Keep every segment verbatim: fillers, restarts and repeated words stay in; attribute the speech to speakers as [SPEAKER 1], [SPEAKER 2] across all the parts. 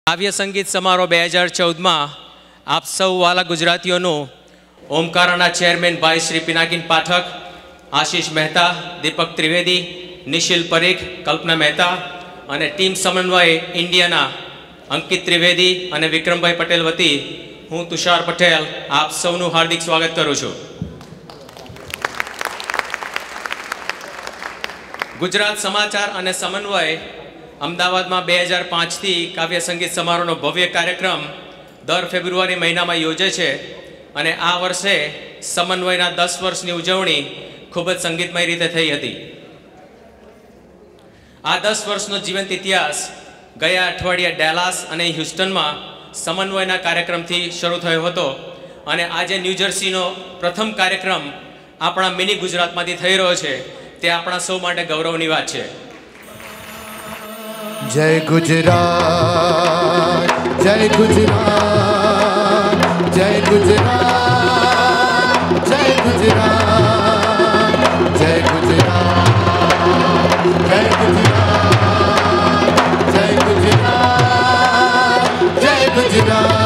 [SPEAKER 1] કાવ્ય સંગીત સમારોહ બે હજાર ચૌદમાં આપ સૌ વાલા ગુજરાતીઓનું ઓમકારાના ચેરમેન ભાઈ શ્રી પિનાકીન પાઠક, આશીષ મહેતા, દીપક ત્રિવેદી, નિશિલ પરીખ, કલ્પના મહેતા અને ટીમ સમન્વય ઇન્ડિયાના અંકિત ત્રિવેદી અને વિક્રમભાઈ પટેલ વતી હું તુષાર પટેલ આપ સૌનું હાર્દિક સ્વાગત કરું છું. ગુજરાત સમાચાર અને સમન્વય અમદાવાદમાં બે હજાર પાંચથી કાવ્ય સંગીત સમારોહનો ભવ્ય કાર્યક્રમ દર ફેબ્રુઆરી મહિનામાં યોજે છે અને આ વર્ષે સમન્વયના દસ વર્ષની ઉજવણી ખૂબ જ સંગીતમય રીતે થઈ હતી. આ દસ વર્ષનો જીવંત ઇતિહાસ ગયા અઠવાડિયે ડેલાસ અને હ્યુસ્ટનમાં સમન્વયના કાર્યક્રમથી શરૂ થયો હતો અને આજે ન્યૂજર્સીનો પ્રથમ કાર્યક્રમ આપણા મિની ગુજરાતમાંથી થઈ રહ્યો છે. તે આપણા સૌ માટે ગૌરવની વાત છે.
[SPEAKER 2] જય ગુજરાત, જય ગુજરાત, જય ગુજરાત, જય ગુજરાત, જય ગુજરાત, જય ગુજરાત, જય ગુજરાત, જય ગુજરાત.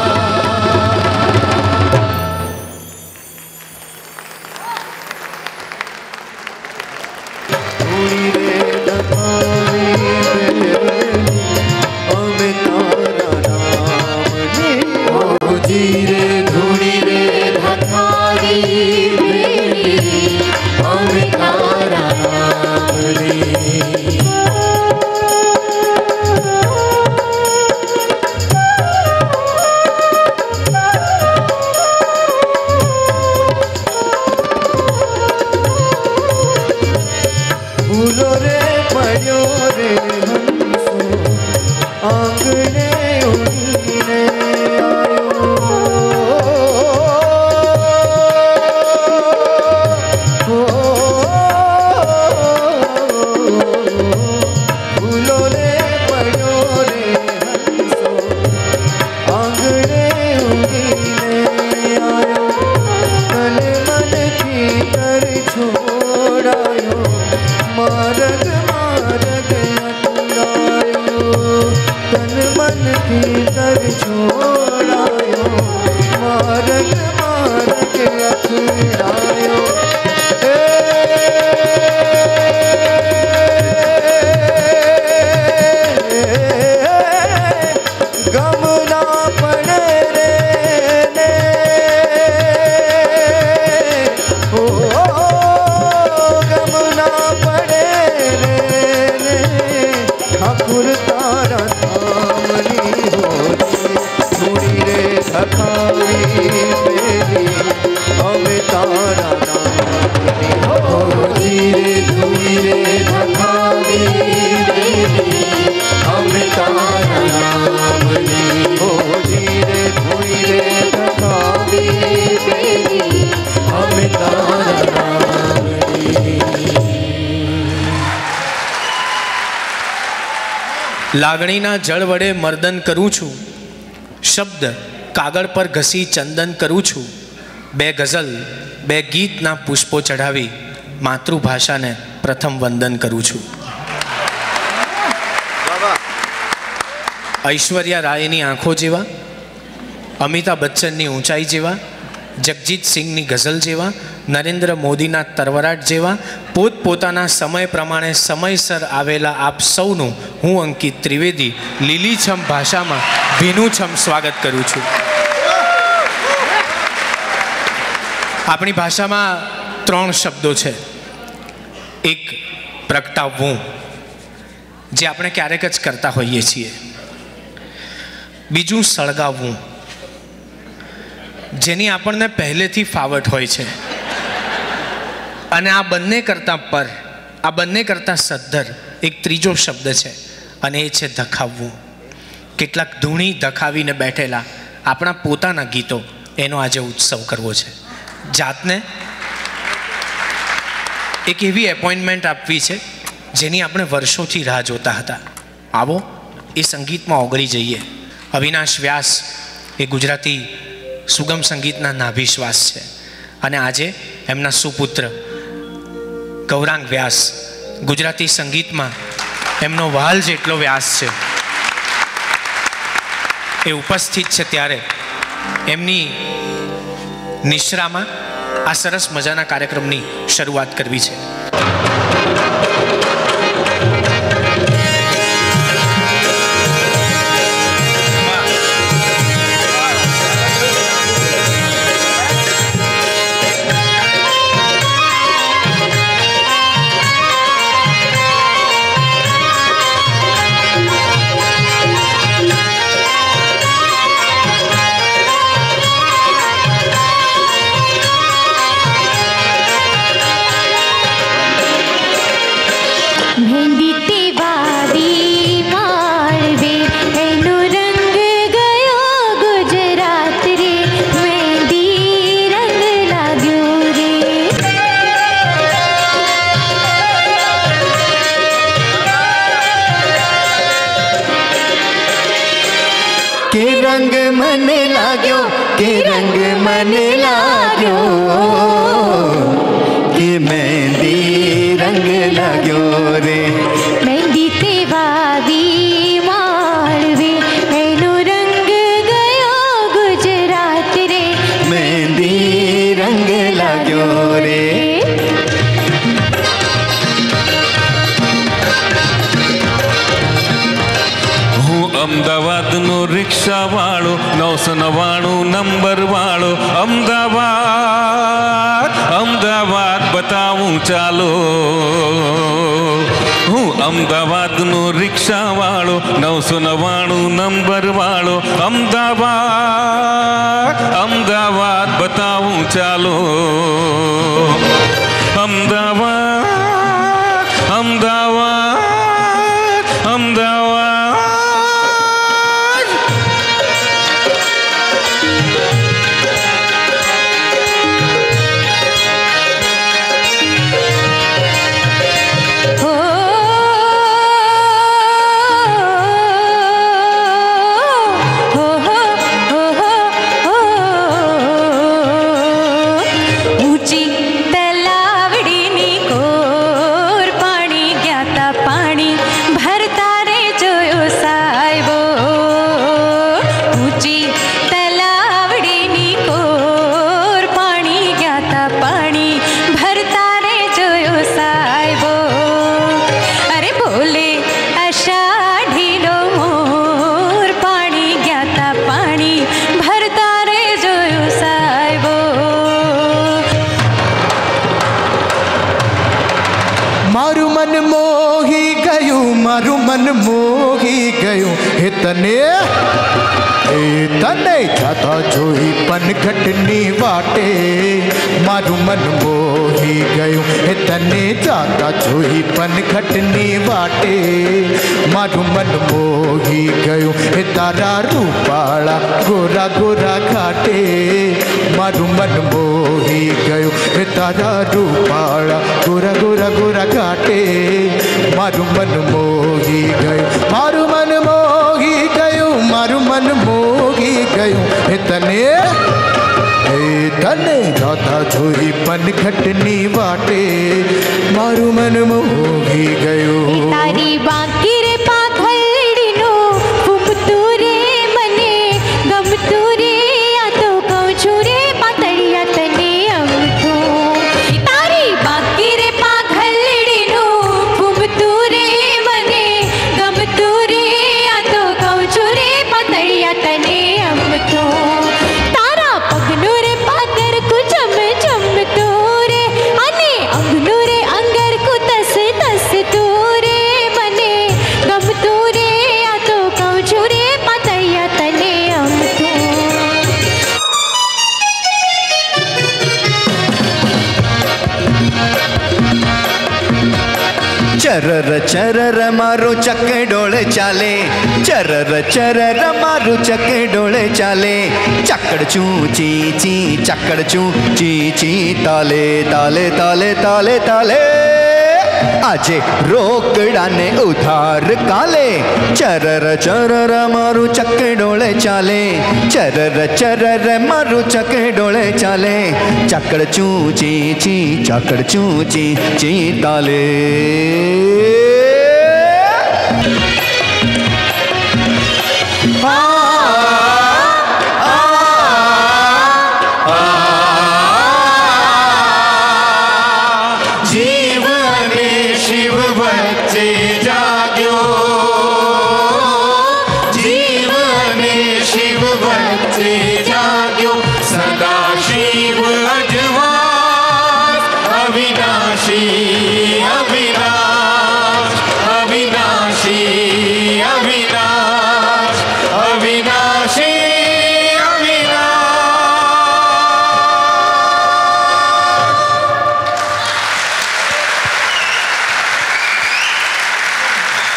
[SPEAKER 3] લાગણીના જળ વડે મર્દન કરું છું, શબ્દ કાગળ પર ઘસી ચંદન કરું છું, બે ગઝલ બે ગીતના પુષ્પો ચઢાવી માતૃભાષાને પ્રથમ વંદન કરું છું. ઐશ્વર્યા રાયની આંખો જેવા, અમિતાભ બચ્ચનની ઊંચાઈ જેવા, જગજીત સિંહની ગઝલ જેવા, નરેન્દ્ર મોદીના તરવરાટ જેવા પોતપોતાના સમય પ્રમાણે સમયસર આવેલા આપ સૌનું હું અંકિત ત્રિવેદી લીલીછમ ભાષામાં ભીનુંછમ સ્વાગત કરું છું. આપણી ભાષામાં ત્રણ શબ્દો છે. એક પ્રગટાવવું, જે આપણે ક્યારેક જ કરતા હોઈએ છીએ. બીજું સળગાવવું, જેની આપણને પહેલેથી ફાવટ હોય છે. અને આ બંને કરતાં પર આ બંને કરતાં સદ્ધર એક ત્રીજો શબ્દ છે અને એ છે ધખાવવું. કેટલાક ધૂણી ધખાવીને બેઠેલા આપણા પોતાના ગીતો, એનો આજે ઉત્સવ કરવો છે. જાતને એક એવી એપોઇન્ટમેન્ટ આપવી છે જેની આપણે વર્ષોથી રાહ જોતા હતા. આવો એ સંગીતમાં ઓગળી જઈએ. અવિનાશ વ્યાસ એ ગુજરાતી સુગમ સંગીતના નાભિશ્વાસ છે અને આજે એમના સુપુત્ર ગૌરાંગ વ્યાસ ગુજરાતી સંગીતમાં એમનો વાલ જેટલો વ્યાસ છે. એ ઉપસ્થિત છે ત્યારે એમની નિશ્રામાં આ સરસ મજાના કાર્યક્રમની શરૂઆત કરવી છે.
[SPEAKER 2] के रंग मन लाग्यो के रंग मन लाग्यो के मेहंदी रंग लाग्यो रे
[SPEAKER 4] मेहंदी ते वावी माळवे एनो रंग गयो गुजरात रे
[SPEAKER 2] मेहंदी रंग लाग्यो रे.
[SPEAKER 5] अमदावाद नो रिक्शा वालो नौ सौ नवाणु नंबर वालो अमदावाद अमदावाद बताऊं चालो हूँ अमदावाद नो रिक्शा वालो नौ सौ नवाणु नंबर वालो अमदावाद अमदावाद बताऊं चालो अमदावाद अमदावाद अमदावाद.
[SPEAKER 2] मन मोही गयो हे तने हे तने जाता जोई पनघटनी वाटे मारू मन मोही गयो हे तने जाता जोई पनघटनी वाटे मारू मन मोही गयो हे तारा रूपाला गोरा गोरा घाटे मारू मन मोही गयो हे तारा रूपाला गोरा गोरा गोरा घाटे मारू मन मोही गयो मारू मन मोही गयो मारू मन मोही गयो हे तने हे तने जाता जोई पनघटनी वाटे मारू मन मोही गयो
[SPEAKER 4] तारी बाकी रे पाखड़ी नो घूमतू रे मने गमतू रे या तो कहूं छू रे पातड़िया तने अमथू तारी बाकी रे पाखड़ी नो घूमतू रे मने गमतू रे या तो कहूं छू रे पातड़िया तने अमथू तारा पगनू रे पाकर को चम चम तो रे अने अंगनू रे अंगर को तस तस तो रे मने गम तो रे या तो कहूं छू रे पातड़िया तने अमथू
[SPEAKER 2] चरर चरर मारो चक्के डोले चाले चरर चरर मारो चक्के डोले चाले चक्कड़ चू ची ची चक्कड़ चू ची ची ताले ताले ताले ताले ताले आजे रोकड़ा ने उधार काले चरर चरर मारू चक्के डोले चाले चरर चरर मारू चक्के डोले चाले चक्कड़ चू ची ची चक्कड़ चू ची ची ताले आ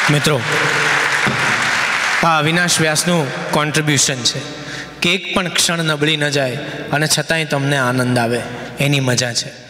[SPEAKER 3] મિત્રો, આ અવિનાશ વ્યાસનું કોન્ટ્રીબ્યુશન છે કે એક પણ ક્ષણ નબળી ન જાય અને છતાંય તમને આનંદ આવે, એની મજા છે.